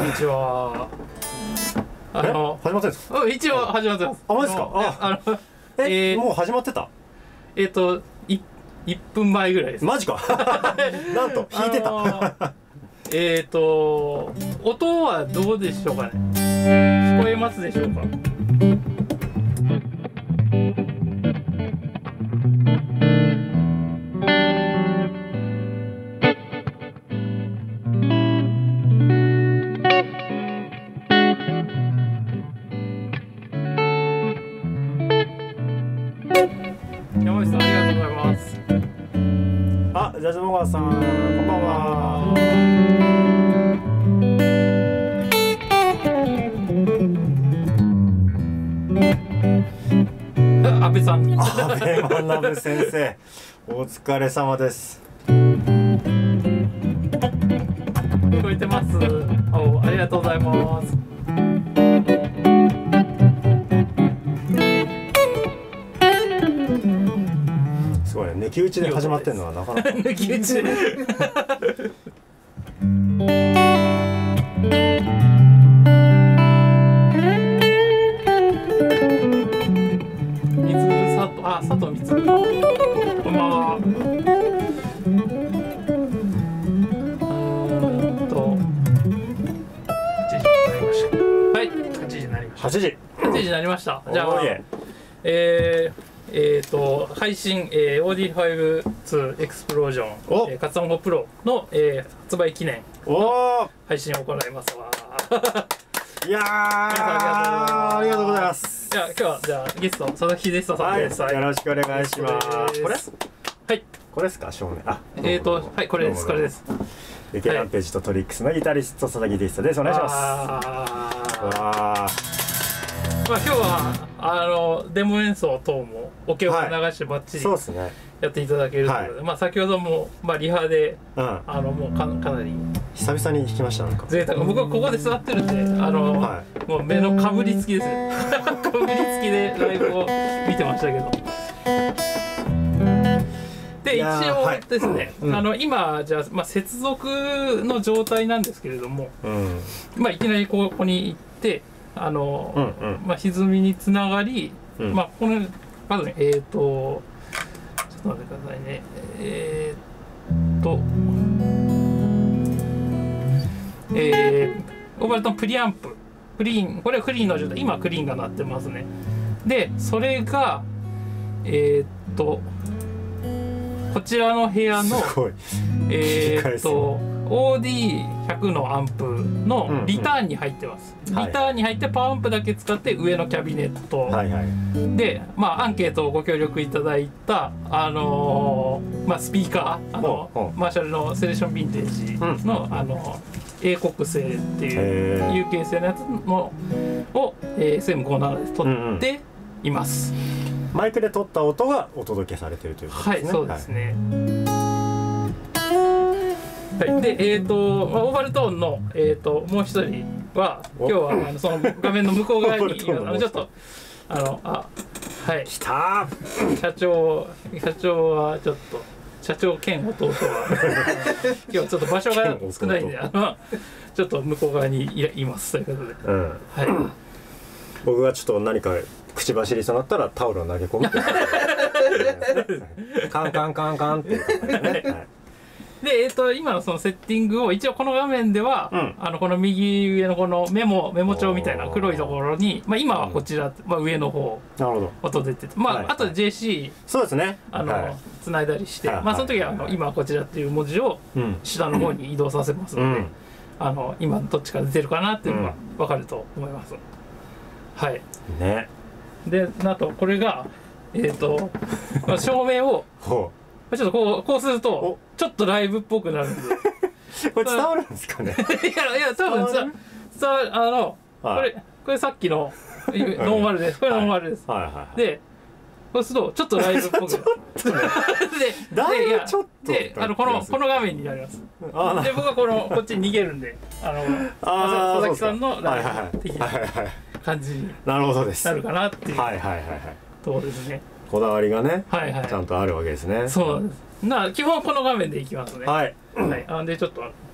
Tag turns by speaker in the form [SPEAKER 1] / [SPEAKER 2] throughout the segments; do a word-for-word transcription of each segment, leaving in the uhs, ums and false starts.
[SPEAKER 1] んにちは。あの
[SPEAKER 2] 始まってるんですか？
[SPEAKER 1] うん、一応始まってます。
[SPEAKER 2] あ、マジですか？あ、
[SPEAKER 1] あの
[SPEAKER 2] え、
[SPEAKER 1] えー
[SPEAKER 2] もう始まってた？
[SPEAKER 1] えっとい一分前ぐらいです。
[SPEAKER 2] マジか。なんと弾いてた。
[SPEAKER 1] えっと音はどうでしょうかね。聞こえますでしょうか。山内さん、ありがとうございます。
[SPEAKER 2] あ、ジャズモガさん、こんばんは。
[SPEAKER 1] 安倍さん。
[SPEAKER 2] 安倍学先生、お疲れ様です。
[SPEAKER 1] 聞こえてます。お、ありがとうございます。
[SPEAKER 2] すごいね、抜き打ちで始まってるのはなかなか。
[SPEAKER 1] 抜き打ち。みつぐさと、あ、佐藤みつぐ。こんばんは。うんと。はい、はちじになりました。
[SPEAKER 2] はちじ。
[SPEAKER 1] はちじになりました。じゃあ、
[SPEAKER 2] おーいえ
[SPEAKER 1] えーえー、と配信、えー、オーディーファイブツー エクスプロージョン、えー、カツオンゴプロの、えー、発売記念の配信を行いますわ。
[SPEAKER 2] いやー、ありがとうございます。
[SPEAKER 1] じゃあ今日はじゃあゲスト佐々木秀久さんです。
[SPEAKER 2] はい、よろしくお願いします。これ？
[SPEAKER 1] はい。
[SPEAKER 2] これですか、正面。あ、
[SPEAKER 1] えっとはい、これです、これです。
[SPEAKER 2] ベケランページとトリックスのギタリスト佐々木秀久です。お願いします。
[SPEAKER 1] あ
[SPEAKER 2] わ
[SPEAKER 1] ー、まあ今日はあのデモ演奏等もオケを流してバッチリ
[SPEAKER 2] そうですね。
[SPEAKER 1] やっていただけるということで、まあ先ほどもまあリハであのもうかかなり
[SPEAKER 2] 久々に弾きました。なんか
[SPEAKER 1] 贅沢。僕はここで座ってるんで、あのもう目のかぶりつきですね。かぶりつきでライブを見てましたけど。で一応ですね、あの今じゃあまあ接続の状態なんですけれども、まあいきなりここに行って。あの、うんうん、まあ歪みにつながり、うん、まあこのまずねえっ、ー、とちょっと待ってくださいねえー、っとえー、オーバルトンプリアンプクリーン、これはクリーンの状態、今クリーンが鳴ってますね。でそれがえー、っとこちらの部屋のえー、っとオーディーひゃく のアンプのリターンに入ってます。リターンに入ってパワーアンプだけ使って上のキャビネットで、まあアンケートをご協力いただいたあのー、まあスピーカー、あのマーシャルのセレクションヴィンテージのあの英国製っていう有形製のやつのを エスエムごじゅうなな で撮っています。
[SPEAKER 2] マイクで撮った音がお届けされているということですね。
[SPEAKER 1] はい、そうですね。はい、で、えっ、ー、と、オーバルトーンの、えっ、ー、と、もう一人は、今日は、あの、その画面の向こう側に、あの、ちょっと。あの、あ、はい。
[SPEAKER 2] 来た
[SPEAKER 1] ー。社長、社長は、ちょっと。社長兼弟は。今日はちょっと場所が少ないんで、あの。ちょっと向こう側にい、いますということで。うん、はい。
[SPEAKER 2] 僕がちょっと何か口走りそうになったら、タオルを投げ込む。カンカンカンカンっていう感じでね。はい。
[SPEAKER 1] で、えー、と今のそのセッティングを一応この画面では、うん、あのこの右上のこのメモメモ帳みたいな黒いところに、まあ、今はこちら、まあ、上の方音出てて、まあ、はい、あとで ジェーシー
[SPEAKER 2] そうですね、
[SPEAKER 1] あの、はい、つないだりして、はい、まあ、その時はあの今はこちらっていう文字を下の方に移動させますので、うん、あの今どっちから出てるかなっていうのが分かると思います。はい。
[SPEAKER 2] ね。
[SPEAKER 1] で、あとこれがえっ、ー、と照明をちょっとこうこうするとちょっとライブっぽくなるんで
[SPEAKER 2] これ伝わるんですかね。
[SPEAKER 1] いやいや多分伝わる。あのこれこれさっきのノーマルです。これノーマルです。でそうするとちょっとライブっぽくで
[SPEAKER 2] だいぶちょっと
[SPEAKER 1] であのこのこの画面になります。で僕はこのこっちに逃げるんであの佐々木さんのライブ的な感じになるかなっていうところですね。
[SPEAKER 2] こだわりがね、はいはい、ちゃんとあるわけですね。
[SPEAKER 1] そうなんです。な基本この画面でいきますね。はい。はい。あでちょっと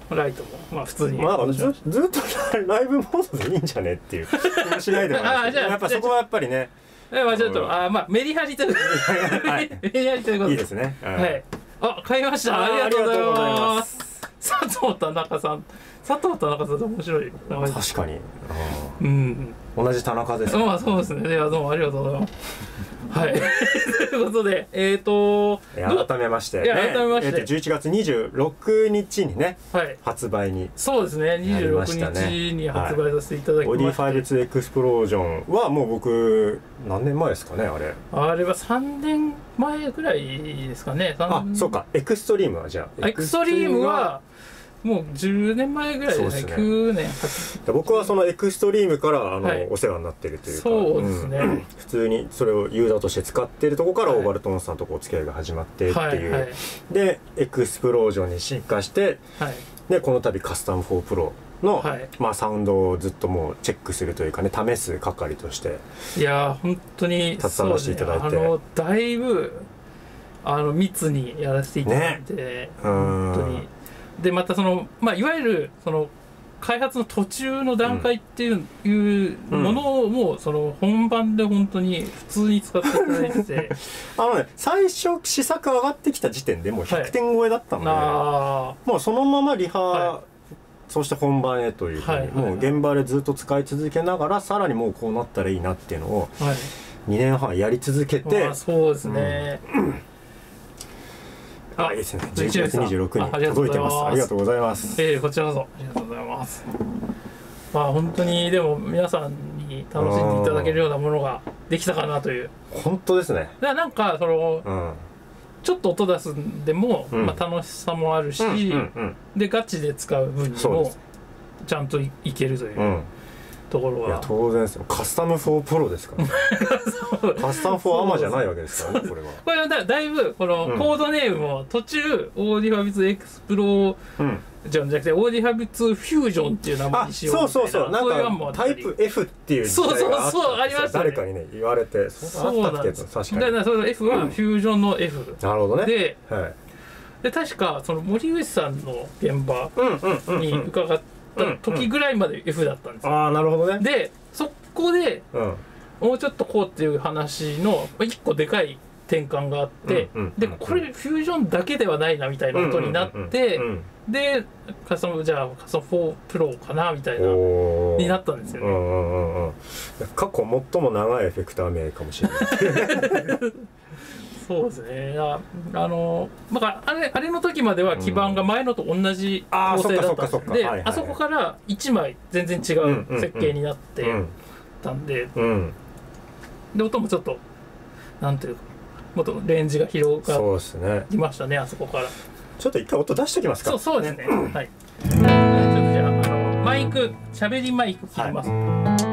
[SPEAKER 1] ライトもまあ普通に、
[SPEAKER 2] まあ、ずずっとライブモードでいいんじゃねっていう気もしないでもないですけどやっぱそこはやっぱりね
[SPEAKER 1] えまあちょっとあまあメリハリという
[SPEAKER 2] はい、
[SPEAKER 1] メリハリということで
[SPEAKER 2] いいですね、
[SPEAKER 1] はい、はい、あ買いました。ありがとうございます。佐藤田中さん佐藤田中さんって面白い名前です。
[SPEAKER 2] 確かに
[SPEAKER 1] うん、
[SPEAKER 2] 同じ田中です、
[SPEAKER 1] ね、まあそうですね。いやどうもありがとうございますはいということでえっ、ー、と
[SPEAKER 2] 改めまして、ね、
[SPEAKER 1] 改めまして、
[SPEAKER 2] えー、じゅういちがつにじゅうろくにちにね、はい、発売に
[SPEAKER 1] そうですねにじゅうろくにちに発売させていただきました、はい、オーディ
[SPEAKER 2] ファイブツーエクスプロージョンはもう僕何年前ですかねあれ
[SPEAKER 1] あれはさんねんまえぐらいですかね。
[SPEAKER 2] あそうかエクストリームはじゃあ
[SPEAKER 1] エクストリームはもうじゅうねんまえぐらいですね。きゅうねん
[SPEAKER 2] 僕はそのエクストリームからあの、はい、お世話になってるというか
[SPEAKER 1] そうですね、うん、
[SPEAKER 2] 普通にそれをユーザーとして使っているところから、はい、オーバルトーンさんとこう付き合いが始まってっていう、はいはい、でエクスプロージョンに進化して、はい、でこの度カスタムフォープロの、はい、まあ、サウンドをずっともうチェックするというかね試す係として
[SPEAKER 1] いや本当に
[SPEAKER 2] 携わらせていただいて、
[SPEAKER 1] ね、あのだいぶあの密にやらせていただいて、ね、本当にでまたその、まあ、いわゆるその開発の途中の段階っていう、うん、いうものをもうその本番で本当に普通に使っていただいてて
[SPEAKER 2] あのね最初試作上がってきた時点でもうひゃくてん超えだったので、はい、もうそのままリハ、はい、そして本番へというふうに、はい、もう現場でずっと使い続けながらさらにもうこうなったらいいなっていうのをにねんはんやり続けて、
[SPEAKER 1] まあ、そうですね、うん
[SPEAKER 2] あ、いいですね。じゅういちがつにじゅうろくにちに届いてます。ありがとうございます。
[SPEAKER 1] ええー、こちらこそありがとうございます。まあ本当にでも皆さんに楽しんでいただけるようなものができたかなという。
[SPEAKER 2] 本当ですね。
[SPEAKER 1] だからなんかその、うん、ちょっと音出すんでも、うん、まあ楽しさもあるし、うんうんうん、でガチで使う分にもちゃんと い, いけるという。うん、ところは。いや
[SPEAKER 2] 当然ですよ。カスタムフォープロですから、ね。カスタムフォーアマじゃないわけですからねこれは。
[SPEAKER 1] これは だ, だいぶこのコードネームも途中、うん、オーディファビツエクスプロージョンじゃなくてオーディファビツフュージョンっていう名前にしようみたいな。
[SPEAKER 2] そうそうそうなんかタイプ F っていう時代があった。
[SPEAKER 1] そうそうそうありましたね。
[SPEAKER 2] 誰かにね言われてそうあったけど確かに。
[SPEAKER 1] だからその F はフュージョンの F、
[SPEAKER 2] うん、なるほどね。
[SPEAKER 1] で、
[SPEAKER 2] はい、
[SPEAKER 1] で確かその森口さんの現場に伺った時ぐらいまで F だったんですよ。
[SPEAKER 2] ああなるほどね。
[SPEAKER 1] でそこで、うんもうちょっとこうっていう話の一個でかい転換があって、うんうんうんうん、でこれフュージョンだけではないなみたいなことになって、うんうんうんうん、でカスタムじゃあカスタムフォープロかなみたいなになったんですよね。うんうんうん、
[SPEAKER 2] 過去最も長いエフェクター名かもしれない
[SPEAKER 1] そうですね。あ, あのまああれあれの時までは基板が前のと同じ構成だったんですよ。で、はいはい、あそこからいちまい全然違う設計になってたんで、うんうんうんで音もちょっとなんていうかもっとレンジが広がりましたね。あそこから
[SPEAKER 2] ちょっと一回音出しておきますか。
[SPEAKER 1] そうそうですねはいちょっとじゃあ、あのマイク喋りマイク切ります、はい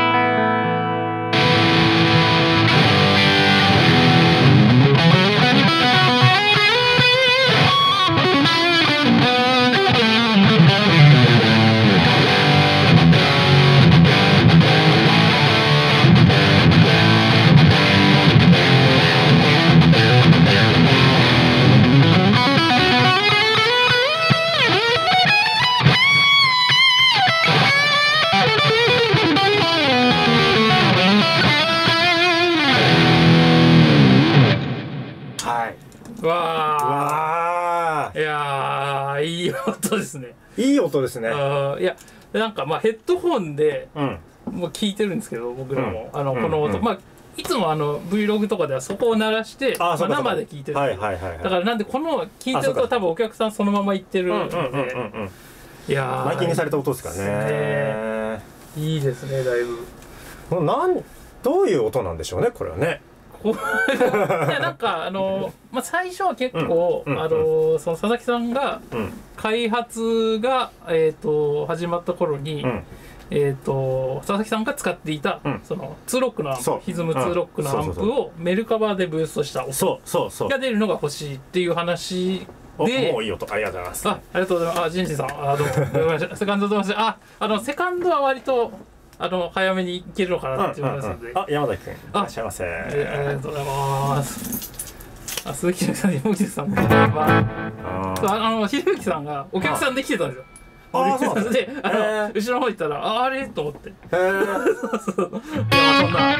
[SPEAKER 1] わーいやーいい音ですね。
[SPEAKER 2] いい音ですね。
[SPEAKER 1] あいやなんかまあヘッドホンでもう聞いてるんですけど僕らも、うん、あのこの音、うん、まあいつもあの Vlog とかではそこを鳴らしてまあ、生で聞いてる、はいはいはいはい、だからなんでこの聞いてると多分お客さんそのまま言ってるのでいや
[SPEAKER 2] マイキングされた音ですからね。
[SPEAKER 1] いいですねだいぶ。
[SPEAKER 2] なんどういう音なんでしょうねこれはね。
[SPEAKER 1] いやなんかあの、まあ、最初は結構、うんうんうん、あのその佐々木さんが、うん、開発が、えー、と始まった頃に、うんえー、と佐々木さんが使っていた、うん、そのツーロックのアンプ歪むツーロックのアンプをメルカバーでブーストした音が出るのが欲しいっていう話で
[SPEAKER 2] もういい音ありがとうございます。
[SPEAKER 1] あありがとうございます。あジンジンさんあどうもセカンドどうもああのセカンドは割とあの早めにいけるのかなって思いますので、
[SPEAKER 2] うんうんうん、あ山崎君いらっしゃいませ、
[SPEAKER 1] ありがとうございます。 あ鈴木さんに森口さんも、まあ、そうあのひろゆきさんがお客さんで来てたんですよ。ああそうなんで、あの後ろの方行ったらああれと思って。へえ。そうそう。いやそんな。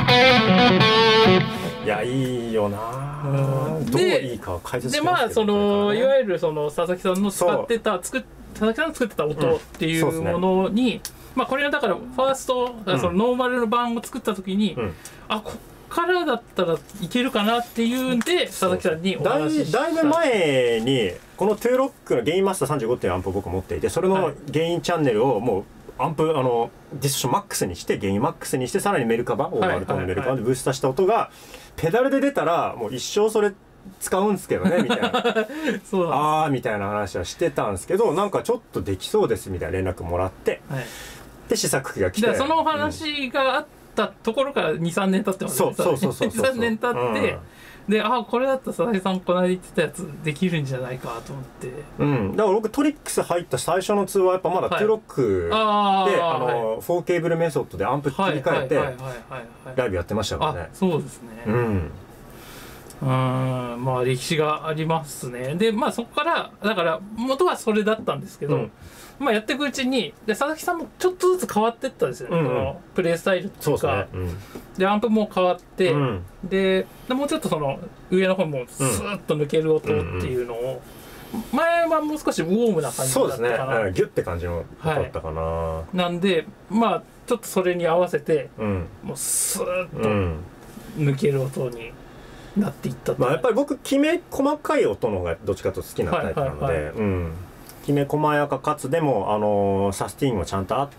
[SPEAKER 2] いやいいよな。どういいか解説して
[SPEAKER 1] でまあそのいわゆるその佐々木さんの使ってた作っ佐々木さんの作ってた音っていうものに、まあこれはだからファーストそのノーマルの版を作った時に、あこからだったらいけるかなっていうんで佐々木さんにお話しした。
[SPEAKER 2] だいぶ前にこのトゥーロックのゲインマスターさんじゅうごっていうアンプを僕持っていて、それのゲインチャンネルをもうアンプあのディストションマックスにしてゲインマックスにしてさらにメルカバオーバルトのメルカバでブースターした音がペダルで出たらもう一生それ使うんですけどねみたいなそうああみたいな話はしてたんですけど、なんかちょっとできそうですみたいな連絡もらって、はい、で試作機が来て
[SPEAKER 1] その話があったところからにさんねん経ってますね。
[SPEAKER 2] そうそうそうそうそう
[SPEAKER 1] にさんねん経って、うん、であこれだったら佐々木さんこの間言ってたやつできるんじゃないかと思って、
[SPEAKER 2] うん、だから僕トリックス入った最初の通話はやっぱまだトゥーロックで、はい、ああの、はい、フォーケーブルメソッドでアンプ切り替えてライブやってましたからね。
[SPEAKER 1] あそうですね。
[SPEAKER 2] うん
[SPEAKER 1] うんまあ歴史がありますね。でまあそこからだから元はそれだったんですけど、うん、まあやっていくうちにで佐々木さんもちょっとずつ変わってったんですよね、うんうん、そのプレイスタイルっていうかで、ねうん、アンプも変わって、うん、でもうちょっとその上の方もスーッと抜ける音っていうのを、うん、前はもう少しウォームな感じだったかな。そうですね、
[SPEAKER 2] ギュッて感じのだったかな、
[SPEAKER 1] はい、なんでまあちょっとそれに合わせて、うん、もうスーッと抜ける音になっていったと。
[SPEAKER 2] まあやっぱり僕きめ細かい音の方がどっちかと好きなタイプなのできめ細やかかつでも、あのー、サスティンもちゃんとあって、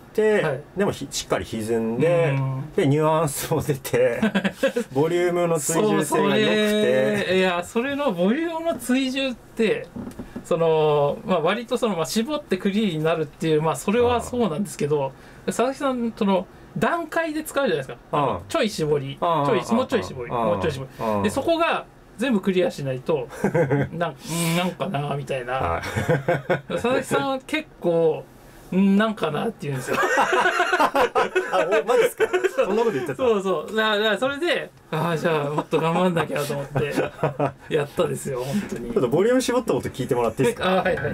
[SPEAKER 2] はい、でもしっかり歪んで、んでニュアンスも出てボリュームの追従性が良くて
[SPEAKER 1] いやそれのボリュームの追従ってその、まあ、割とその、まあ、絞ってクリーンになるっていう、まあ、それはそうなんですけど佐々木さんその段階で使うじゃないですか。ちょい絞りちょいもうちょい絞りもうちょい絞りでそこが全部クリアしないとなんなんかなみたいな佐々木さんは結構なんかなって言うんですよ
[SPEAKER 2] あマジですか。そんなこと言ってた。
[SPEAKER 1] そうそうだからそれでああじゃあもっと頑張んなきゃと思ってやったですよ本当に。
[SPEAKER 2] ちょっとボリューム絞った音聞いてもらっていいですか。
[SPEAKER 1] あはいはい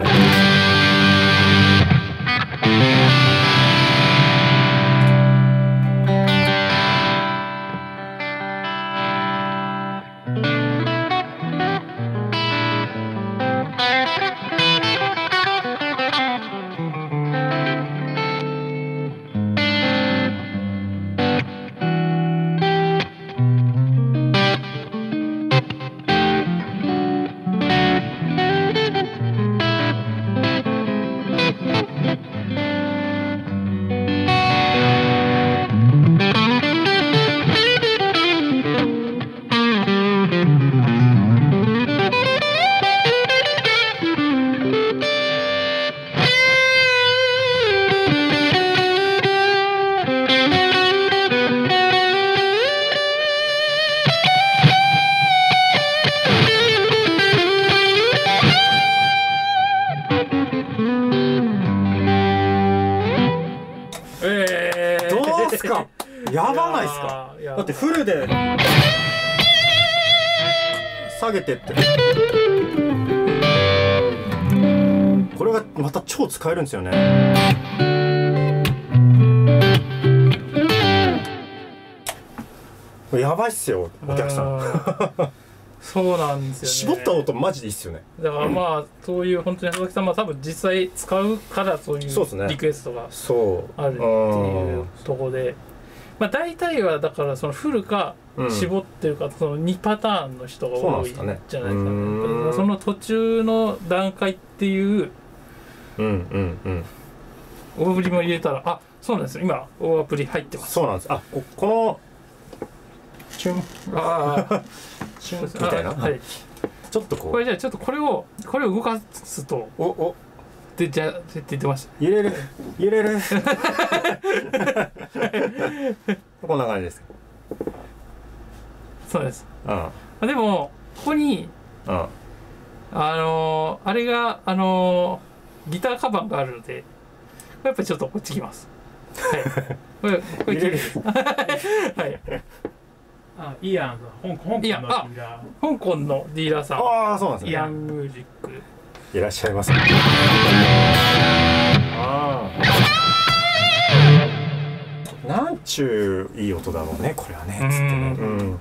[SPEAKER 2] やばないっすか。だってフルで下げてってこれがまた超使えるんですよね。やばいっすよお客さん
[SPEAKER 1] そうなんですよね。
[SPEAKER 2] 絞った音マジでいいっすよね。
[SPEAKER 1] だからまあそういう本当に佐々木さんは多分実際使うからそういうリクエストがあるっていうところで、まあ大体はだからそのフルか絞ってるかそのにパターンの人が多いじゃないですかね。その途中の段階っていう
[SPEAKER 2] うんうんうん
[SPEAKER 1] 大振りも入れたらあそうなんですよ今大アプリ入ってます。
[SPEAKER 2] そうなんです。あ こ, このチュン
[SPEAKER 1] ああ
[SPEAKER 2] チュンみたいな、はい、ちょっとこう
[SPEAKER 1] これじゃあちょっとこれをこれを動かすと
[SPEAKER 2] おお
[SPEAKER 1] でじゃって言ってました。
[SPEAKER 2] 揺れる揺れるこんな感じです。
[SPEAKER 1] そうです。
[SPEAKER 2] うん、
[SPEAKER 1] でもここに、
[SPEAKER 2] うん、
[SPEAKER 1] あのー、あれがあのー、ギターカバンがあるのでやっぱりちょっとこっちきます。はい。これこれ綺麗です。はい。
[SPEAKER 3] あ、イアンさん、香港のディーラー。
[SPEAKER 1] 香港のディーラーさん。
[SPEAKER 2] ああ、そうなんですね。
[SPEAKER 1] イアンミュージック。
[SPEAKER 2] いらっしゃいませ。ああ。なんちゅういい音だろうね、これはね。つってね。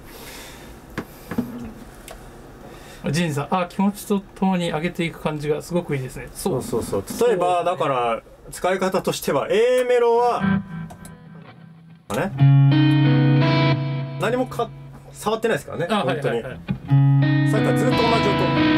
[SPEAKER 1] うん。ジンさん、あ、気持ちとともに上げていく感じがすごくいいですね。
[SPEAKER 2] そうそうそう。例えば、だから使い方としては A メロはね、何もか触ってないですからね。本当に。さっきからずっと同じ音。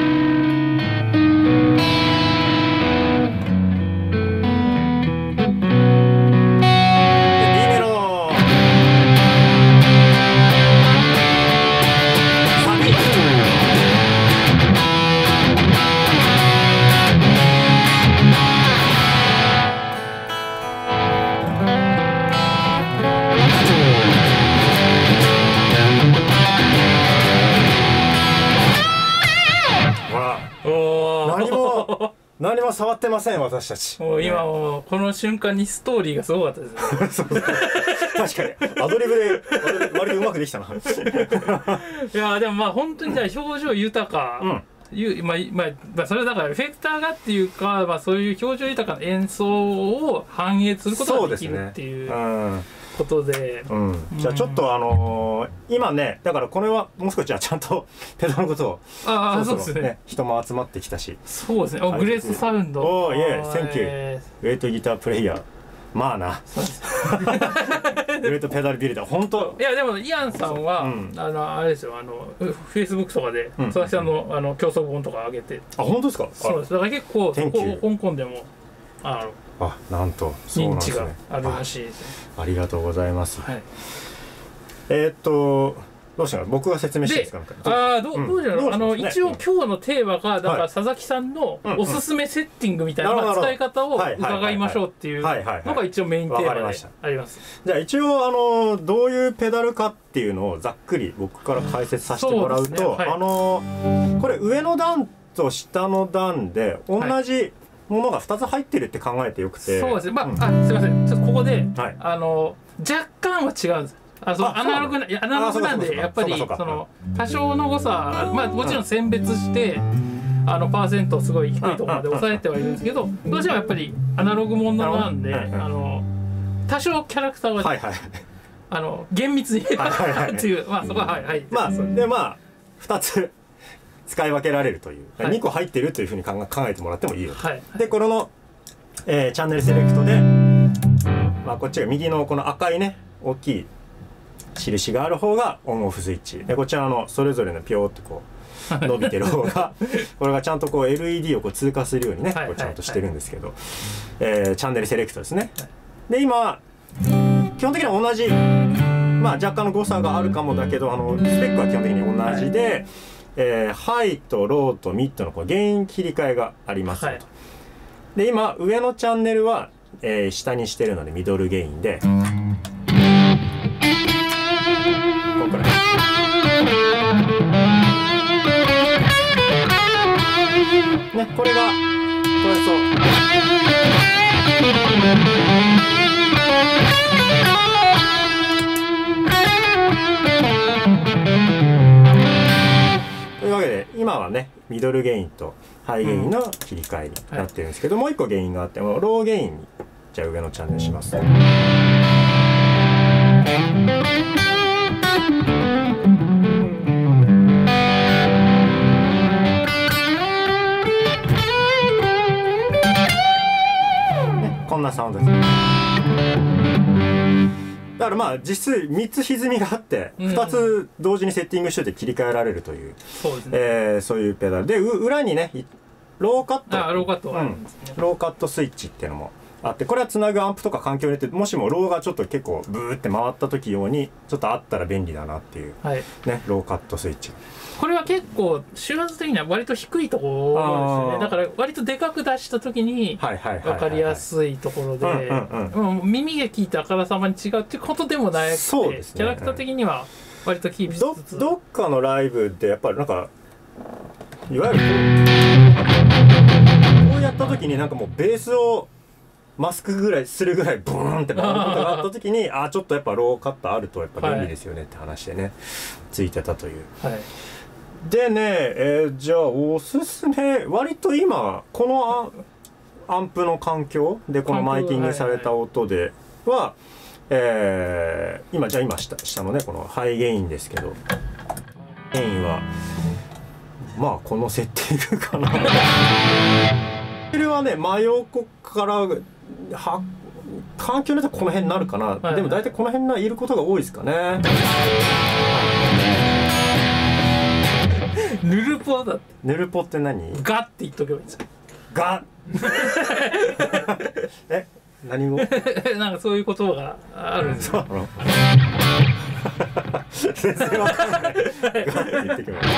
[SPEAKER 2] 何も触ってません、私たち。
[SPEAKER 1] もう今もうこの瞬間にストーリーがすごかったですね。
[SPEAKER 2] そう確かにアドリブで割とうまくできたな。い
[SPEAKER 1] やでもまあ本当にじゃあ表情豊か、うんゆまあまあ、まあそれだからエフェクターがっていうか、まあ、そういう表情豊かな演奏を反映することができるっていうことで、
[SPEAKER 2] うん、じゃあちょっとあのー、今ねだからこれはもう少しじゃあちゃんとペダルのことを
[SPEAKER 1] ああそうですね
[SPEAKER 2] 人も集まってきたし
[SPEAKER 1] そうですねおグレースサウンド
[SPEAKER 2] おーイエーセンキューウェイトギタープレイヤーまあなグレートペダルビルダー本当
[SPEAKER 1] いやでもイアンさんは、うん、あのあれですよあのフェイスブックとかで佐々木さんのあの競争本とか上げて
[SPEAKER 2] あ本当ですか
[SPEAKER 1] そうですだから結構香港でもあの
[SPEAKER 2] あなんと
[SPEAKER 1] 認知があるらしいですね
[SPEAKER 2] あ, ありがとうございます、はい、えー、っとどうしたの僕が説明していいですか
[SPEAKER 1] ああどう、うん、どうじゃない、うん、あの、ね、一応今日のテーマがだから佐々木さんのおすすめセッティングみたいな、うんうんまあ、使い方を伺いましょうっていうのが一応メインテーマであります。
[SPEAKER 2] じゃあ一応あのどういうペダルかっていうのをざっくり僕から解説させてもらうと、ねはい、あのこれ上の段と下の段で同じものがふたつ入ってるって考えてよくて、
[SPEAKER 1] そうですねまあ、うん、あすいませんちょっとここで、はい、あの若干は違うんですあそのアナログなアナログなんでやっぱりその多少の誤差まあもちろん選別してあのパーセントすごい低いところまで抑えてはいるんですけどどうしてもやっぱりアナログものなんであの多少キャラクターはあの厳密にっていうまあそこははいはい
[SPEAKER 2] まあでまあふたつ使い分けられるというにこ入ってるというふうに考えてもらってもいいよでこれのチャンネルセレクトでまあこっちが右のこの赤いね大きい印がある方がオンオフスイッチでこちらのそれぞれのピョーってこう伸びてる方がこれがちゃんとこう エルイーディー をこう通過するようにねこうちゃんとしてるんですけどえチャンネルセレクトですねで今基本的には同じまあ若干の誤差があるかもだけどあのスペックは基本的に同じでえハイとローとミッドのこうゲイン切り替えがありますとで今上のチャンネルはえ下にしてるのでミドルゲインでここらね、これがこれそうというわけで今はねミドルゲインとハイゲインの切り替えになってるんですけど、うんはい、もう一個ゲインがあってローゲインにじゃあ上のチャンネルします。こんなサウンドです。だからまあ実質みっつ歪みがあってふたつ同時にセッティングしてて切り替えられるというそうですね、えー、そういうペダルで裏にねローカット
[SPEAKER 1] あローカットはあるんですね、
[SPEAKER 2] うん、ローカットスイッチっていうのもあってこれはつなぐアンプとか環境によってもしもローがちょっと結構ブーって回った時用にちょっとあったら便利だなっていう、はいね、ローカットスイッチ
[SPEAKER 1] これは結構周波数的には割と低いところですねだから割とでかく出した時に分かりやすいところで耳が聞いてあからさまに違うっていうことでもなくてそうです、ね、キャラクター的には割とキープしつつ
[SPEAKER 2] ど, どっかのライブでやっぱりなんかいわゆるこうこうやった時になんかもうベースをマスクぐらいするぐらいブーンって回ることがあった時にああちょっとやっぱローカットあるとやっぱ便利ですよねって話でね、はい、ついてたという。はい、でね、えー、じゃあおすすめ割と今このアンプの環境でこのマイキングされた音では、はいはい、えー、今じゃあ今下下のねこのハイゲインですけどゲインはまあこのセッティングかな。これはね真横からは環境によってはこの辺になるかな、はい、でも大体この辺にいることが多いですかね。
[SPEAKER 1] ヌルポだって。
[SPEAKER 2] ヌルポって何？
[SPEAKER 1] ガって言っとけばいいんですよ。
[SPEAKER 2] ガえ何語？
[SPEAKER 1] なんかそういう言葉があるんですよ。
[SPEAKER 2] 全然わかんない。ガって言ってきます。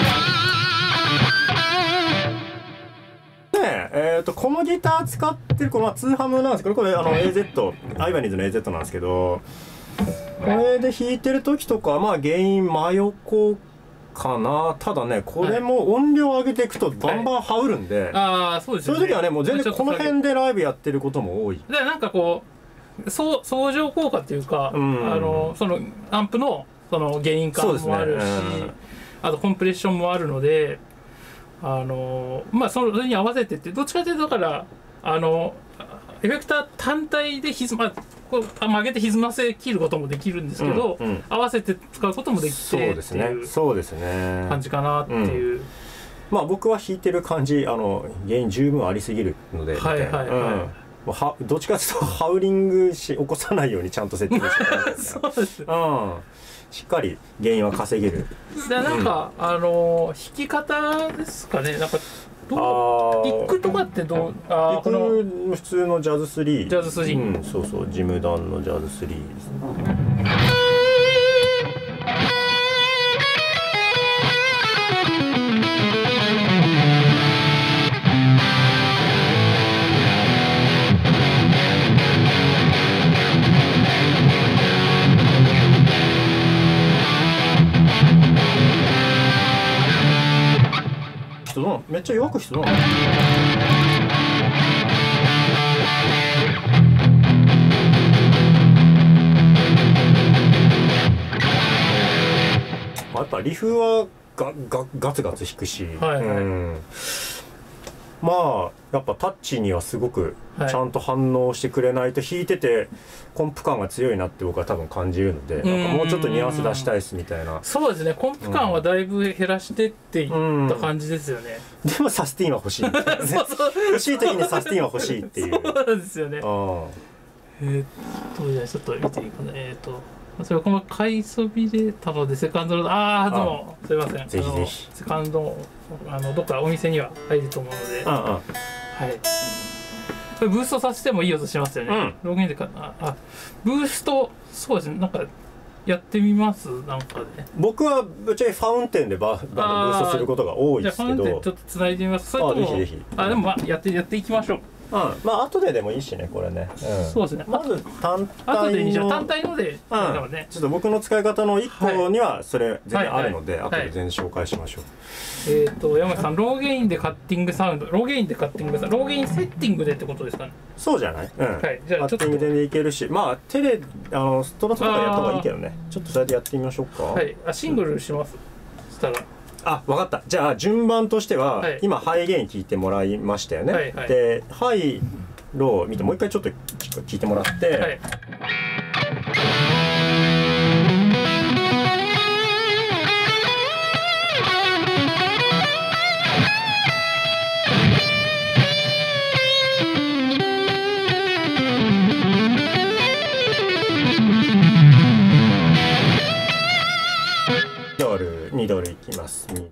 [SPEAKER 2] ねえー、とこのギター使ってるこのツーハムなんですけどこれあの エーゼット アイバニーズの エーゼット なんですけどこれで弾いてる時とかまあ原因真横かな。ただねこれも音量上げていくとバンバン羽織るんで、はい、
[SPEAKER 1] ああそうですね。
[SPEAKER 2] そういう時はねもう全然この辺でライブやってることも多い。
[SPEAKER 1] でなんかこうそう相乗効果っていうか、うん、あのそのアンプのそのゲイン感もあるし、ねうん、あとコンプレッションもあるので。あのまあそれに合わせてってどっちかというとだからあのエフェクター単体で歪まこう曲げて歪ませ切ることもできるんですけど、うんうん、合わせて使うこともできて
[SPEAKER 2] そうですねそうですね
[SPEAKER 1] 感じかなっていう、うん、
[SPEAKER 2] まあ僕は弾いてる感じあの原因十分ありすぎるので
[SPEAKER 1] はいはいはい、うん
[SPEAKER 2] はどっちかというとハウリングし起こさないようにちゃんとセッティングしてたんです
[SPEAKER 1] そうです、
[SPEAKER 2] うん、しっかり原因は稼げる
[SPEAKER 1] でなんか、うん、あの弾き方ですかねなんかどうピックとかってどう
[SPEAKER 2] あピック普通のジャズスリー
[SPEAKER 1] ジャズスリー、
[SPEAKER 2] うん、そうそうジムダンのジャズスリーですねめっちゃ弱くしてたのやっぱリフはガガガツガツ弾くし、はいはいうん、まあやっぱタッチにはすごくちゃんと反応してくれないと弾いててコンプ感が強いなって僕は多分感じるのでなんかもうちょっとニュアンス出したいですみたいな。
[SPEAKER 1] そうですねコンプ感はだいぶ減らしてっていった感じですよね。
[SPEAKER 2] でもサスティンは欲しいみたいなねそうそう欲しい時にサスティンは欲しいっていう
[SPEAKER 1] そうなんですよね。あえー、っとじゃあちょっと見ていくねえー、っとそれこの買いそびれたのでセカンドのああどうもすいません
[SPEAKER 2] ぜひぜひ
[SPEAKER 1] セカンドあのどっかお店には入ると思うのでああはいこれブーストさせてもいい音しますよね、うん、ログインでかああブーストそうですねなんかやってみますなんかね
[SPEAKER 2] 僕はぶっちゃけファウンテンでバブーストすることが多いですけど
[SPEAKER 1] じゃあファウンテンちょっとつないでみますそれとも
[SPEAKER 2] あぜひぜひ
[SPEAKER 1] あでもまあやってやっていきましょううん、
[SPEAKER 2] まあ後ででもいいしねこれね、
[SPEAKER 1] うん、そうですね
[SPEAKER 2] まず単体の
[SPEAKER 1] 後でにしろ単体ので、
[SPEAKER 2] うんね、ちょっと僕の使い方のいっこにはそれ全然あるので、はいはいはい、後で全然紹介しましょう、
[SPEAKER 1] えっ、ー、と山口さんローゲインでカッティングサウンドローゲインでカッティングサウンドローゲインセッティングでってことですかね。
[SPEAKER 2] そうじゃない、うん、
[SPEAKER 1] はい、じゃあ
[SPEAKER 2] カッティングでいけるしまあ手であのストラトとかやった方がいいけどねちょっとそれでやってみましょうか。
[SPEAKER 1] はいあシングルしますそしたら
[SPEAKER 2] あ、分かった。じゃあ順番としては、はい、今ハイゲイン聞いてもらいましたよね。はいはい、でハイローを見てもう一回ちょっと聞いてもらって、はい、ドルにドルいきます。にドル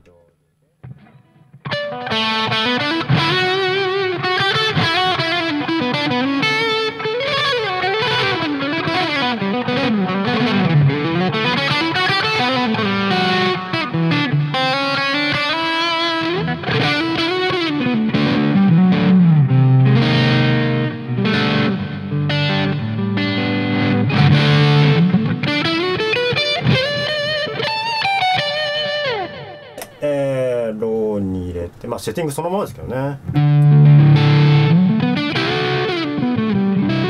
[SPEAKER 2] まあセッティングそのままですけどね。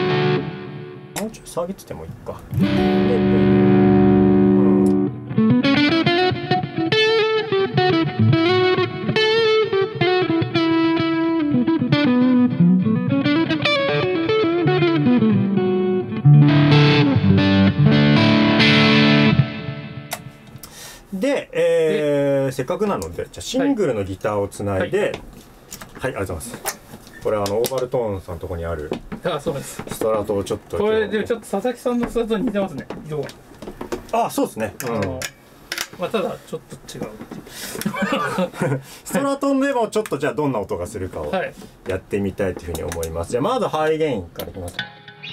[SPEAKER 2] 下げててもいいか。で、えー、せっかくなのでじゃあシングルのギターをつないで、はい、はい、ありがとうございます。これあのオーバルトーンさんのとこにある
[SPEAKER 1] あ、そうです。
[SPEAKER 2] ストラトをちょっと
[SPEAKER 1] これでもちょっと佐々木さんのストラトに似てますね、色が。
[SPEAKER 2] あ、そうですね、うん、あの
[SPEAKER 1] まあただちょっと違う
[SPEAKER 2] ストラトンでもちょっとじゃあどんな音がするかをやってみたいというふうに思います。じゃあまずハイゲインからいきます。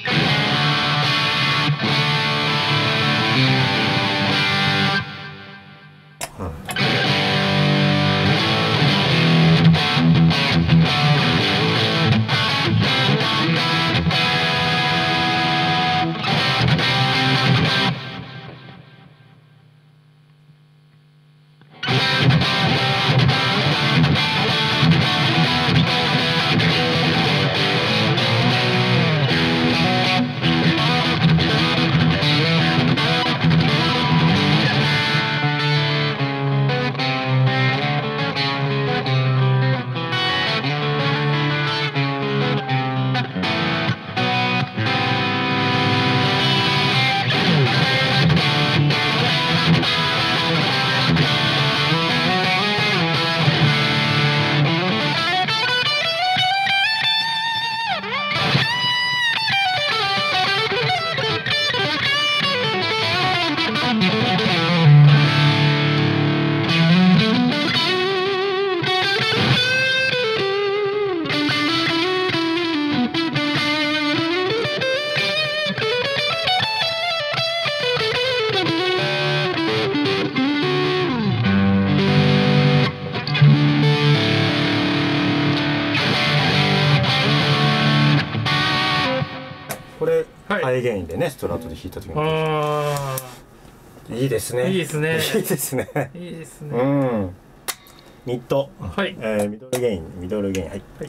[SPEAKER 2] これ、はい、ハイゲインでねストラトで弾いた時のいいですね。
[SPEAKER 1] いいですね。
[SPEAKER 2] いいですね。
[SPEAKER 1] いいですね。
[SPEAKER 2] うん。ミッド、
[SPEAKER 1] はい、
[SPEAKER 2] えー、ミドルゲイン、ミドルゲイン、はい。はい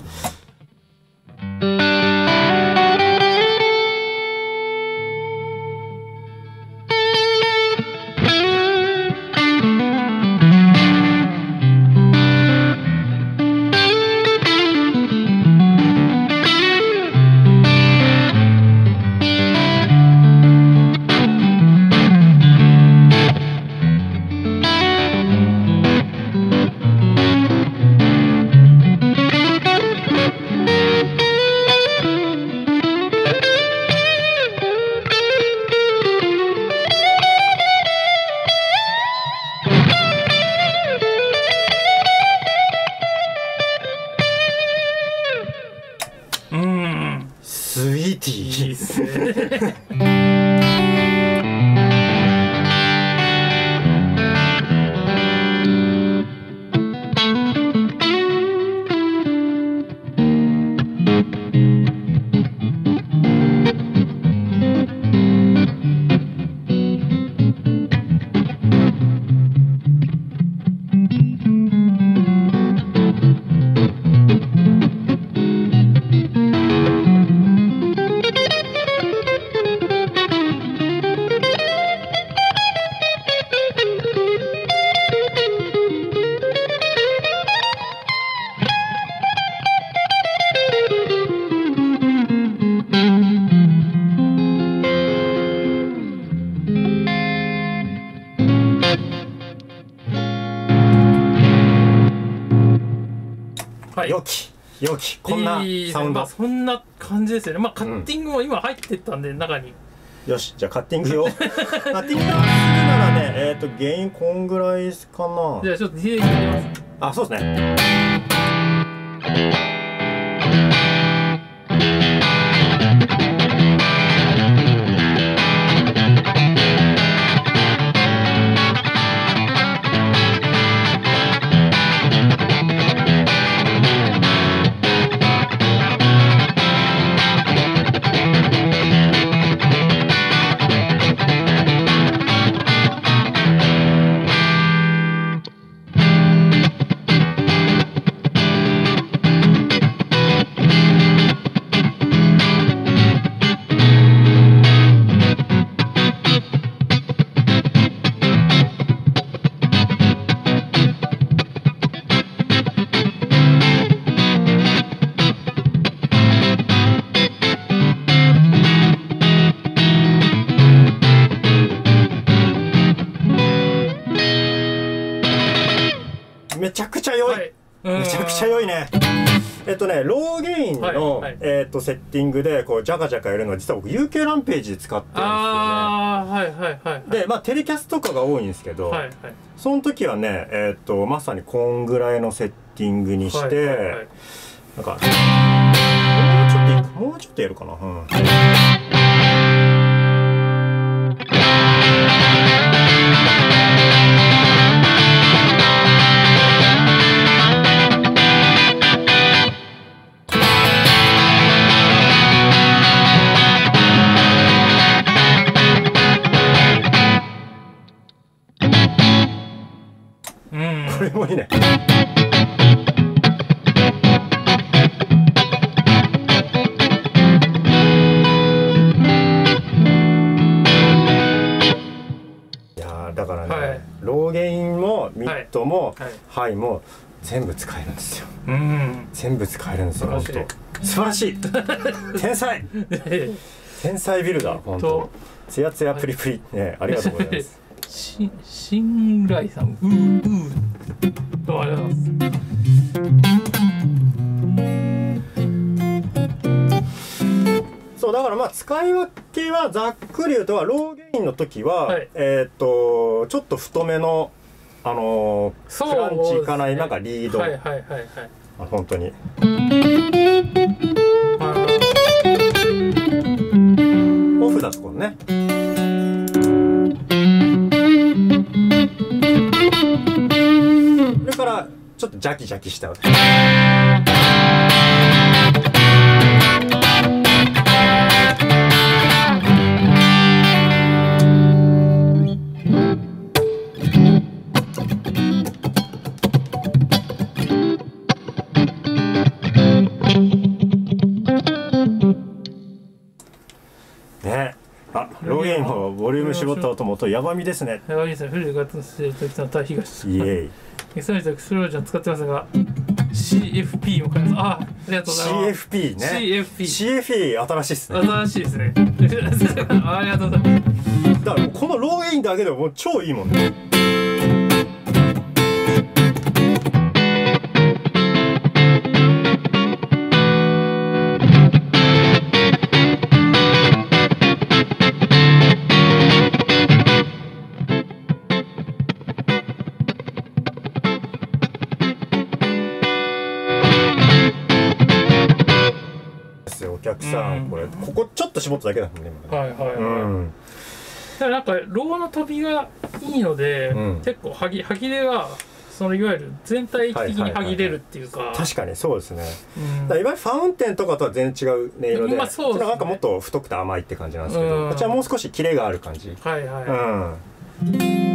[SPEAKER 2] スイーティー。いいっすね。はい、良き良きこんなサウンド、まあ、そんな感じですよね。まあカッティングも今入ってったんで、うん、中によし、じゃあカッティング用カッティング用するならね、えっ、ー、とゲインこんぐらいかな。
[SPEAKER 1] じゃあちょっと ディーエー やります。
[SPEAKER 2] あ、そうですね。 ちゃくちゃ良い、はい、めちゃくちゃ良いね。えっとね、ローゲインの、はいはい、えっとセッティングでこうジャカジャカやるのは実は僕 ユーケー ランページで使ってるんですよね。
[SPEAKER 1] あー、はいはいはい、はい、で
[SPEAKER 2] まあテレキャスとかが多いんですけど、はいはい、その時はねえっとまさにこんぐらいのセッティングにして、はいはいはい、なんかもうちょっともうちょっとやるかな、うん、これもいいね。いやだからね、はい、ローゲインもミッドも、はいはい、ハイも全部使えるんですよ。うん、全部使えるんですよ。本当素晴らしい天才天才ビルダー本当。ツヤツヤプリプリね、ありがとうございます。
[SPEAKER 1] し信頼さん、うーうーどうもありがとうござい
[SPEAKER 2] ます。そうだからまあ使い分けはざっくり言うとはローゲインの時は、はい、えっとちょっと太めのあのー、クランチいかないなんかリード、はいはいはいはい、あ本当に。オフだところね。それからちょっとジャキジャキしたね。あ、ローゲインもボリューム絞った音も音ヤバみですね。
[SPEAKER 1] ヤバみですね。フルでガッツンしてる時の対比がし
[SPEAKER 2] イエーイ。
[SPEAKER 1] エクサメータースロージャン使ってますが シーエフピー も買います。あ、ありがとうございます。
[SPEAKER 2] シーエフピー ね。 シーエフピー シーエフピー 新しいですね。
[SPEAKER 1] 新しいですねありがとうございます。
[SPEAKER 2] だからこのローゲインだけでももう超いいもんね。お客さん、うん、これここちょっと絞っただけだもんね。
[SPEAKER 1] はいはいはい、うん、だからなんかローの飛びがいいので、うん、結構はぎ歯切れがそのいわゆる全体的に歯切れるっていうか、
[SPEAKER 2] 確かにそうですね、うん、だいわゆるファウンテンとかとは全然違う音色で、まあそうですね、なんかもっと太くて甘いって感じなんですけど、うん、こちらもう少しキレがある感じ。はいはい、うん、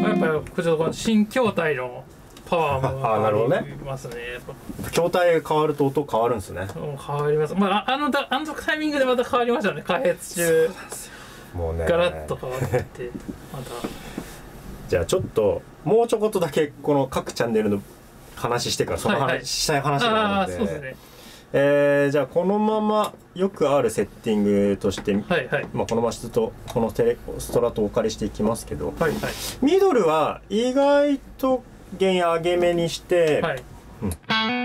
[SPEAKER 1] やっぱりこちらの新筐体のパワーもありますね。
[SPEAKER 2] 筐体変わると音変わるんですね。
[SPEAKER 1] 変わります。まああのあのタイミングでまた変わりましたね。開発中。もうね。ガラッと変わってまた。
[SPEAKER 2] じゃあちょっともうちょこっとだけこの各チャンネルの話してからその話、はいはい、したい話があるので。そうですね。えー、じゃあこのままよくあるセッティングとして、はいはい、まあこのままずっとこのテレストラとお借りしていきますけど、はいはい、ミドルは意外と弦上げ目にして、はい、うん、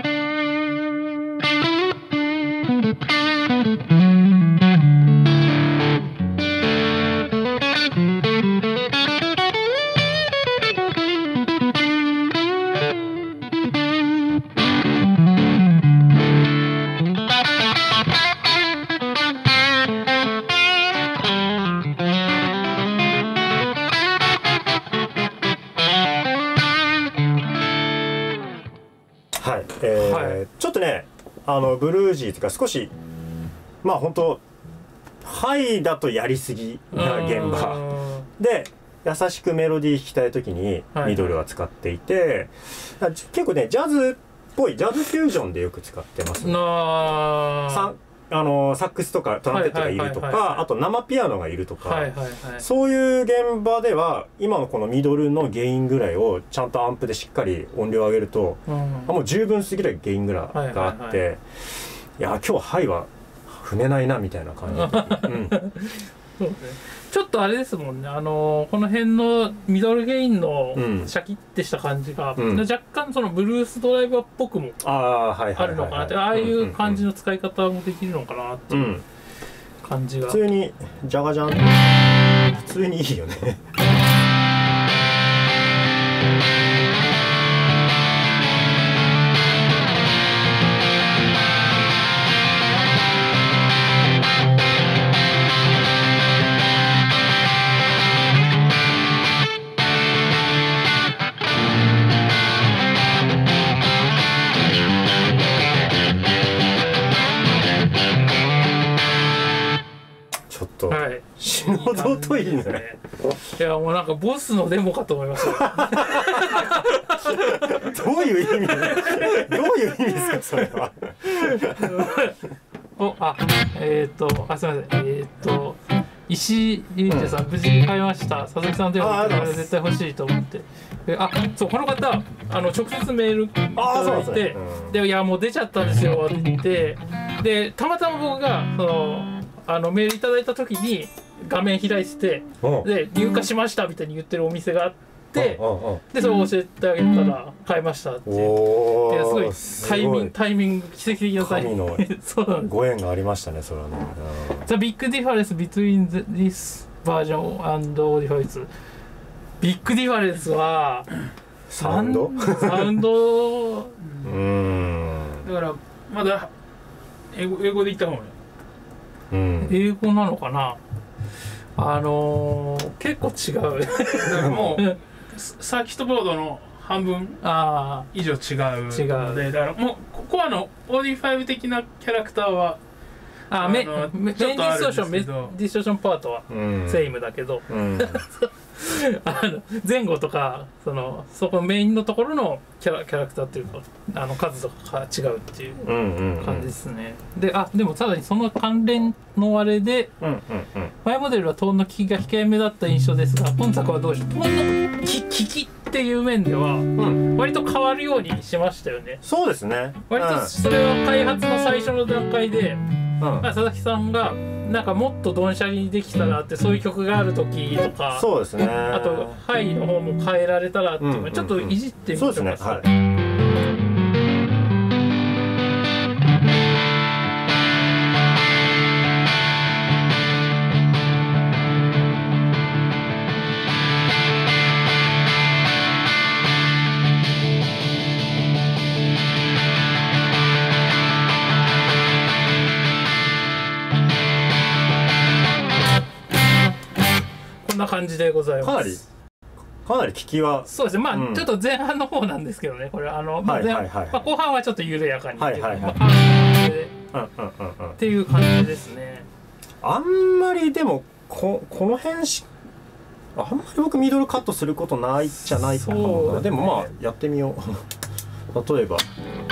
[SPEAKER 2] はい、えーはい、ちょっとねあのブルージーというか少しまあ本当ハイだとやりすぎな現場で優しくメロディー弾きたい時にミドルは使っていて、はい、結構ねジャズっぽいジャズフュージョンでよく使ってますね。さあのサックスとかトランペットがいるとか、あと生ピアノがいるとか、はいはいはい、そういう現場では今のこのミドルのゲインぐらいをちゃんとアンプでしっかり音量上げると、うん、もう十分すぎるゲインぐらいがあって、はいはいはい、いや今日ハイは踏めないなみたいな感じ、うん、
[SPEAKER 1] そうね。ちょっとあれですもんね、あのー、この辺のミドルゲインのシャキッてした感じが、うん、若干そのブルースドライバーっぽくもあるのかなって、ああいう感じの使い方もできるのかなっていう感じが、
[SPEAKER 2] うん、普通にジャガジャン普通にいいよねはい、死ぬほど音いいね。
[SPEAKER 1] いやもうなんかボスのデモかと思いました。
[SPEAKER 2] どういう意味？どういう意味ですかそれは。
[SPEAKER 1] おあえっ、ー、とあすみませんえっ、ー、と石井ゆうちゃさん、うん、無事に買いました。佐々木さんでも絶対欲しいと思って。あそうこの方あの直接メールいただいてで、うん、でいやもう出ちゃったんですよって言ってでたまたま僕がその。あのメールいただいた時に画面開いててで入荷しましたみたいに言ってるお店があってでそれを教えてあげたら買いましたっていうすごいタイミングタイミング奇跡的なタイミング
[SPEAKER 2] そうなんですご縁がありましたねそれはね。
[SPEAKER 1] The big difference between this version and Audifyビッグディファレンスは
[SPEAKER 2] サウンド
[SPEAKER 1] サウンド
[SPEAKER 3] うんだからまだ英語英語で言った方がいい
[SPEAKER 1] うん、英語なのかなあのー、結構違うだ
[SPEAKER 3] からもうサーキットボードの半分以上違うのでだからもうここはのオーディファイブ的なキャラクターは
[SPEAKER 1] あメインディストーションメインディストーションパートはセイムだけど、うん、あの前後とかそのそこメインのところのキャラキャラクターっていうかあの数とかが違うっていう感じですね、うんうんうん、であでもさらにその関連のあれで、うんうんうん、前モデルはトーンの効きが控えめだった印象ですが今作はどうでしょう。トーンの効きっていう面では、うん、割と変わるようにしましたよね。
[SPEAKER 2] そうですね、
[SPEAKER 1] 割とそれは開発の最初の段階で、うん、佐々木さんがなんかもっとドンシャリにできたらってそういう曲がある時とか
[SPEAKER 2] そうですね
[SPEAKER 1] あとハイの方も変えられたらっていうのをちょっといじってみてます、
[SPEAKER 2] そうですね、はい
[SPEAKER 1] こんな感じでございます。
[SPEAKER 2] かなりかなり効きは
[SPEAKER 1] そうですねまあ、うん、ちょっと前半の方なんですけどねこれあの、まあ前半まあ、後半はちょっと緩やかにっていう感じですね。
[SPEAKER 2] あんまりでもここの辺しあんまり僕ミドルカットすることないじゃないかな、ね、でもまあやってみよう例えば